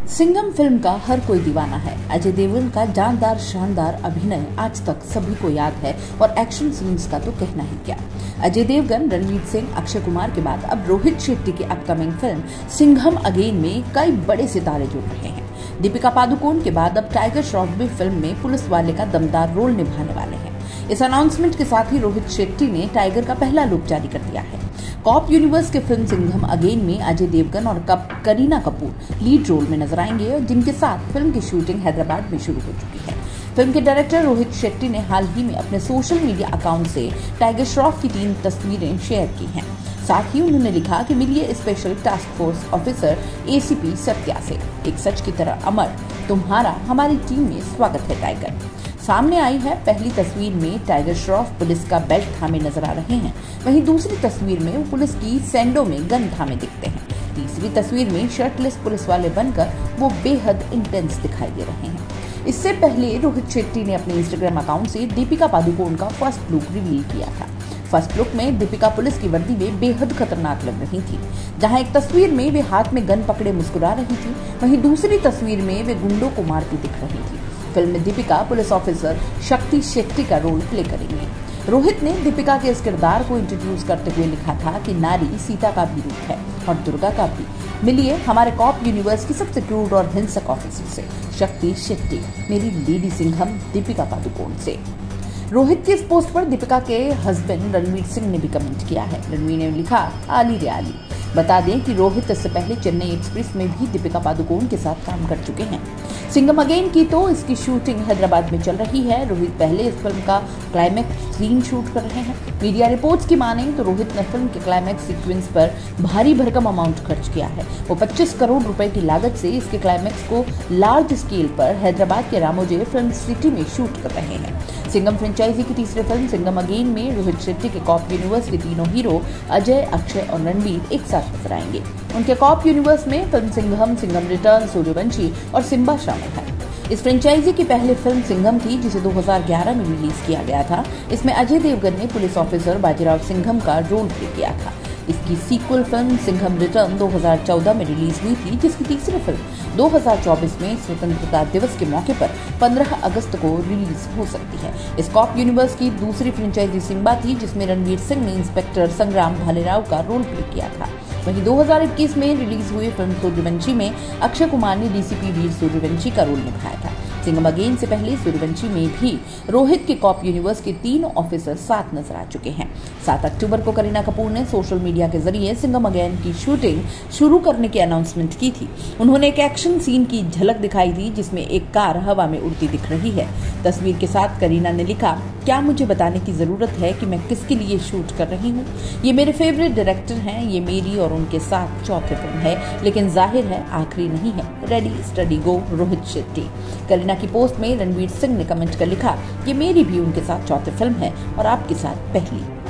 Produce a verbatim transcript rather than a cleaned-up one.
Singham film का हर कोई दीवाना है। अजय देवगन का जानदार शानदार अभिनय आज तक सभी को याद है और एक्शन सीन्स का तो कहना ही क्या। अजय देवगन, रणवीर सिंह, अक्षय कुमार के बाद अब रोहित शेट्टी की अपकमिंग फिल्म सिंघम अगेन में कई बड़े सितारे जुड़ रहे हैं। दीपिका पादुकोण के बाद अब टाइगर श्रॉफ भी फिल्म में पुलिस वाले का दमदार रोल निभाने वाले हैं। इस अनाउंसमेंट के साथ ही रोहित शेट्टी ने टाइगर का पहला लुक जारी कर दिया है। कॉप यूनिवर्स के फिल्म सिंघम अगेन में अजय देवगन और करीना कपूर लीड रोल में नजर आएंगे और जिनके साथ फिल्म की शूटिंग हैदराबाद में शुरू हो चुकी है। फिल्म के डायरेक्टर रोहित शेट्टी ने हाल ही में अपने सोशल मीडिया अकाउंट से टाइगर श्रॉफ की तीन तस्वीरें शेयर की हैं। साथ ही उन्होंने लिखा कि मिलिए special task force officer ACP Satya से, एक सच की तरह अमर, तुम्हारा हमारी टीम में स्वागत है टाइगर। सामने आई है पहली तस्वीर में टाइगर श्रॉफ पुलिस का बेल्ट थामे नजर आ रहे हैं, वहीं दूसरी तस्वीर में वो पुलिस की सैंडो में गन थामे दिखते हैं। तीसरी तस्वीर में शर्टलेस पुलिस वाले बनकर वो बेहद इंटेंस दिखाई दे रहे हैं। इससे पहले रोहित शेट्टी ने अपने इंस्टाग्राम अकाउंट से दीपिका पादुकोण का फर्स्ट लुक रिवील किया था। फर्स्ट लुक में दीपिका पुलिस की वर्दी में बेहद खतरनाक लग रही थी। जहां एक तस्वीर में वे हाथ में गन पकड़े मुस्कुरा रही थी, वहीं दूसरी तस्वीर में वे गुंडों को मारती दिख रही थी। फिल्म में दीपिका पुलिस ऑफिसर शक्ति शेट्टी का रोल प्ले करेंगे। रोहित ने दीपिका के इस किरदार को इंट्रोड्यूस करते हुए लिखा था कि नारी सीता का भी रूप है और दुर्गा का भी। मिलिए हमारे कॉप यूनिवर्स की सबसे क्रूर और हिंसक ऑफिसर से, शक्ति शेट्टी, मेरी लेडी सिंघम दीपिका पादुकोण से। रोहित की इस पोस्ट पर दीपिका के हस्बैंड रणवीर सिंह ने भी कमेंट किया है। रणवीर ने लिखा, आली रे आली। बता दें कि रोहित इससे पहले चेन्नई एक्सप्रेस में भी दीपिका पादुकोण के साथ काम कर चुके हैं। सिंघम अगेन की तो इसकी शूटिंग हैदराबाद में चल रही है। रोहित पहले इस फिल्म का क्लाइमैक्स सीन शूट कर रहे हैं। मीडिया रिपोर्ट्स की माने तो रोहित ने फिल्म के क्लाइमैक्स सीक्वेंस पर भारी भरकम अमाउंट खर्च किया है। वो पच्चीस करोड़ रुपए की लागत से इसके क्लाइमैक्स को लार्ज स्केल पर हैदराबाद के रामोजे फिल्म सिटी में शूट कर रहे हैं। सिंघम फ्रेंचाइजी की तीसरी फिल्म सिंघम अगेन में रोहित शेट्टी के कॉप यूनिवर्स के तीनों हीरो अजय, अक्षय और रणवीर एक साथ नजर आएंगे। उनके कॉप यूनिवर्स में फिल्म सिंघम, सिंघम रिटर्न, सूर्यवंशी और सिम्बा शामिल है। इस फ्रेंचाइजी की पहली फिल्म सिंघम थी जिसे दो हज़ार ग्यारह में रिलीज किया गया था। इसमें अजय देवगन ने पुलिस ऑफिसर बाजीराव सिंघम का रोल प्ले किया था। इसकी सीक्वल फिल्म सिंघम रिटर्न दो हज़ार चौदह में रिलीज हुई थी, जिसकी तीसरी फिल्म दो हज़ार चौबीस में स्वतंत्रता दिवस के मौके पर पंद्रह अगस्त को रिलीज हो सकती है। इस कॉप यूनिवर्स की दूसरी फ्रेंचाइजी सिम्बा थी, जिसमें रणवीर सिंह ने इंस्पेक्टर संग्राम भालेराव का रोल प्ले किया था। वहीं दो हज़ार इक्कीस में रिलीज हुई फिल्म सूर्यवंशी में अक्षय कुमार ने डीसीपी वीर सूर्यवंशी का रोल निभाया था। सिंघम अगेन से पहले सूर्यवंशी में भी रोहित के कॉप यूनिवर्स के तीनों ऑफिसर साथ नजर आ चुके हैं। सात अक्टूबर को करीना कपूर ने सोशल मीडिया के जरिए सिंघम अगेन की शूटिंग शुरू करने की अनाउंसमेंट की थी। उन्होंने एक एक्शन सीन की झलक दिखाई थी जिसमें एक कार हवा में उड़ती दिख रही है। तस्वीर के साथ करीना ने लिखा, क्या मुझे बताने की जरूरत है कि मैं किसके लिए शूट कर रही हूँ? ये मेरे फेवरेट डायरेक्टर हैं। ये मेरी और उनके साथ चौथी फिल्म है, लेकिन जाहिर है आखिरी नहीं है। Ready steady go Rohit Shetty. Kareena की पोस्ट में रणवीर सिंह ने कमेंट कर लिखा, ये मेरी भी उनके साथ चौथी फिल्म है और आपके साथ पहली।